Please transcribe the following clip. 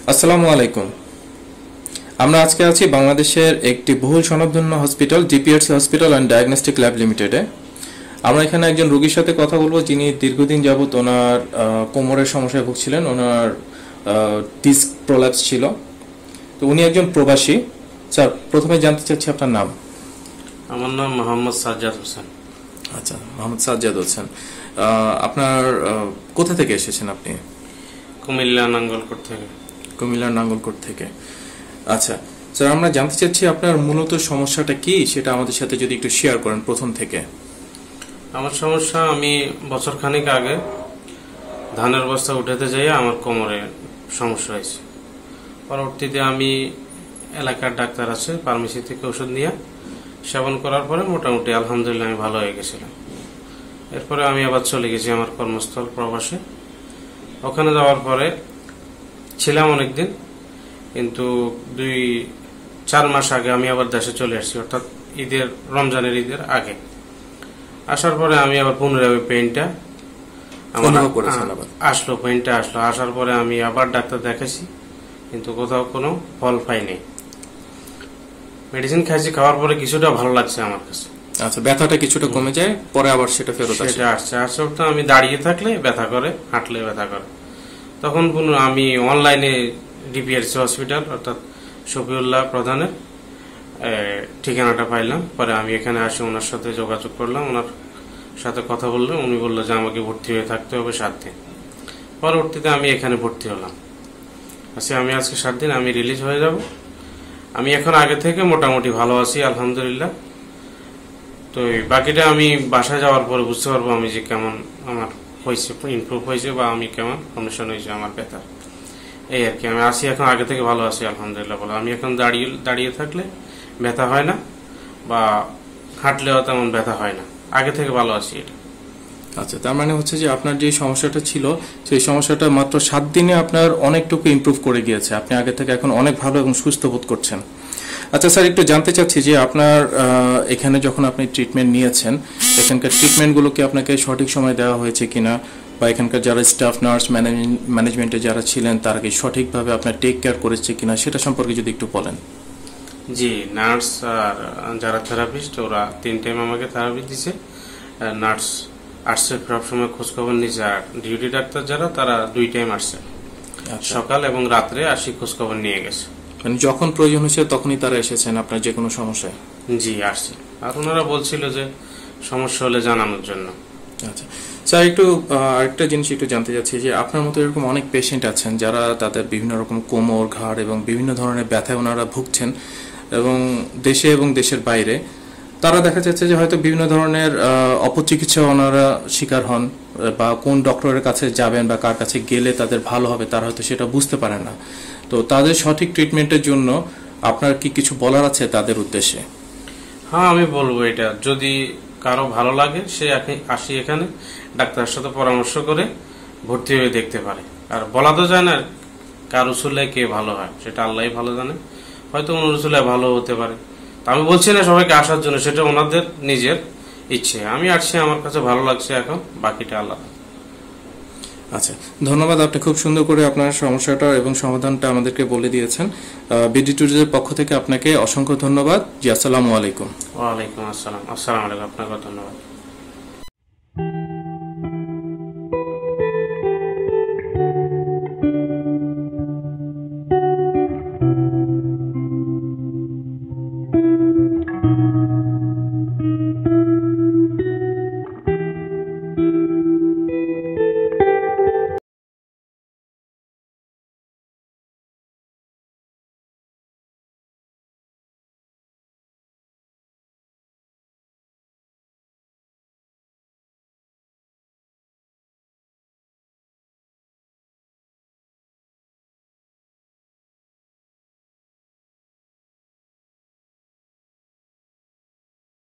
আসসালামু আলাইকুম। আমরা আজকে আছি বাংলাদেশের একটি বহুল স্বনামধন্য hospital GPRC hospital and diagnostic lab লিমিটেডে। আমরা এখানে একজন রোগীর সাথে কথা বলবো যিনি দীর্ঘদিন যাবত ওনার কোমরের সমস্যায় ভুগছিলেন। ওনার ডিস্ক প্রোল্যাপস ছিল। তো উনি একজন প্রবাসী। স্যার, প্রথমে জানতে চাচ্ছি আপনার নাম। আমার নাম মোহাম্মদ সাজ্জাদ হোসেন। আচ্ছা, মোহাম্মদ সাজ্জাদ হোসেন। আপনার কোথা থেকে এসেছেন আপনি? কুমিল্লা নাঙ্গলকোট থেকে। কুমিল্লার নাঙ্গলকোট থেকে। আচ্ছা স্যার, আমরা জানতে চাচ্ছি আপনার মূলত সমস্যাটা কি, সেটা আমাদের সাথে যদি একটু শেয়ার করেন প্রথম থেকে। আমার সমস্যা, আমি বছর খানিক আগে ধানের বস্তা উঠাতে যাই আমার কোমরে সমস্যা হয়েছে। পরবর্তীতে আমি এলাকার ডাক্তার আছে ফার্মেসি থেকে ওষুধ নিয়ে সেবন করার পরে মোটামুটি আলহামদুলিল্লাহ আমি ভালো হয়ে গেছিলাম। এরপরে আমি আবার চলে গেছি আমার কর্মস্থল প্রবাসে। ওখানে যাওয়ার পরে ছিলাম অনেকদিন, কিন্তু 2-4 মাস আগে আমি আবার দেশে চলে আসছি, অর্থাৎ রমজানের ঈদের আগে। আসার পরে আমি আবার পুনরায় ওই পেইনটা আসলো। আসার পরে আমি আবার ডাক্তার দেখাইছি, কিন্তু কোথাও কোনো ফল পাইনি। মেডিসিন খাইছি, খাওয়ার পরে কিছুটা ভালো লাগছে আমার কাছে। আচ্ছা, ব্যথাটা কিছুটা কমে যায়, পরে আবার সেটা ফেরত আসছে। আমি দাঁড়িয়ে থাকলে ব্যথা করে, হাঁটলে ব্যথা করে। তখন আমি অনলাইনে ডিপিআরসি হসপিটাল অর্থাৎ শফিউল্লাহ প্রধানের ঠিকানাটা পাইলাম। পরে আমি এখানে আসি, ওনার সাথে যোগাযোগ করলাম, ওনার সাথে কথা বললাম। উনি বললো যে আমাকে ভর্তি হয়ে থাকতে হবে 7 দিন। পরবর্তীতে আমি এখানে ভর্তি হলাম। আমি আজকে 7 দিন, আমি রিলিজ হয়ে যাব। আমি এখন আগে থেকে মোটামুটি ভালো আছি আলহামদুলিল্লাহ। তো বাকিটা আমি বাসায় যাওয়ার পরে বুঝতে পারবো আমি যে কেমন আমার হয়েছে, ইমপ্রুভ হয়েছে, বা আমি কেমন কন্ডিশন হয়েছে আমার ব্যথা। এই আর কি, আমি আসি এখন আগে থেকে ভালো আছি আলহামদুলিল্লাহ বলে। আমি এখন দাঁড়িয়ে থাকলে ব্যথা হয় না, বা হাঁটলেও তেমন ব্যথা হয় না, আগে থেকে ভালো আছি এটা। আচ্ছা, তার মানে হচ্ছে যে আপনার যে সমস্যাটা ছিল সেই সমস্যাটা মাত্র 7 দিনে আপনার অনেকটুকু ইমপ্রুভ করে গিয়েছে। আপনি আগে থেকে এখন অনেক ভালো এবং সুস্থ বোধ করছেন। আচ্ছা স্যার, একটু জানতে চাচ্ছি যে আপনার এখানে যখন আপনি ট্রিটমেন্ট নিয়েছেন, এখানকার ট্রিটমেন্টগুলো কি আপনাকে সঠিক সময় দেওয়া হয়েছে কিনা, বা এখানকার যারা স্টাফ, নার্স, ম্যানেজমেন্টে যারা ছিলেন তারা কি সঠিকভাবে আপনার টেক কেয়ার করেছে কিনা, সেটা সম্পর্কে যদি একটু বলেন। জি, নার্স আর যারা থেরাপিস্ট, ওরা 3 টাইম আমাকে থেরাপি দিছে। নার্স আসছে সবসময় খোঁজখবর নিচ্ছে, আর ডিউটি ডাক্তার যারা তারা 2 টাইম আসছে, সকাল এবং রাত্রে আসি খোঁজখবর নিয়ে গেছে। মানে যখন প্রয়োজন হয়েছে তখনই তারা এসেছেন আপনার যে কোনো সমস্যায়? জি, আসছে। আর ওনারা বলছিল যে সমস্যা হলে জানানোর জন্য। আচ্ছা স্যার, একটু আরেকটা জিনিস একটু জানতে চাচ্ছি যে আপনার মতো এরকম অনেক পেশেন্ট আছেন যারা তাদের বিভিন্ন রকম কোমর, ঘাড় এবং বিভিন্ন ধরনের ব্যথায় ওনারা ভুগছেন, এবং দেশে এবং দেশের বাইরে। তারা দেখা যাচ্ছে যে হয়তো বিভিন্ন ধরনের অপচিকিৎসা ওনারা শিকার হন, বা কোন ডক্টরের কাছে যাবেন বা কার কাছে গেলে তাদের ভালো হবে তারা হয়তো সেটা বুঝতে পারে না। তো তাদের সঠিক ট্রিটমেন্টের জন্য আপনার কি কিছু বলার আছে তাদের উদ্দেশ্যে? হ্যাঁ, আমি বলবো এটা, যদি কারো ভালো লাগে সে আসি এখানে ডাক্তারের সাথে পরামর্শ করে ভর্তি হয়ে দেখতে পারে। আর বলা তো যায় না কার উসুলে কে ভালো হয়, সেটা আল্লাহই ভালো জানে। হয়তো ওনার উসুলে ভালো হতে পারে। আমি বলছি না সবাইকে আসার জন্য, সেটা ওনাদের নিজের ইচ্ছে। আমি আসছি, আমার কাছে ভালো লাগছে, এখন বাকিটা আল্লাহ। আচ্ছা, ধন্যবাদ। আপনি খুব সুন্দর করে আপনার সমস্যাটা এবং সমাধানটা আমাদেরকে বলে দিয়েছেন। বিডি ট্যুরিজমের পক্ষ থেকে আপনাকে অসংখ্য ধন্যবাদ। জি, আসসালামু আলাইকুম। ওয়ালাইকুম আসসালাম। আসসালামু আলাইকুম, আপনাকে ধন্যবাদ।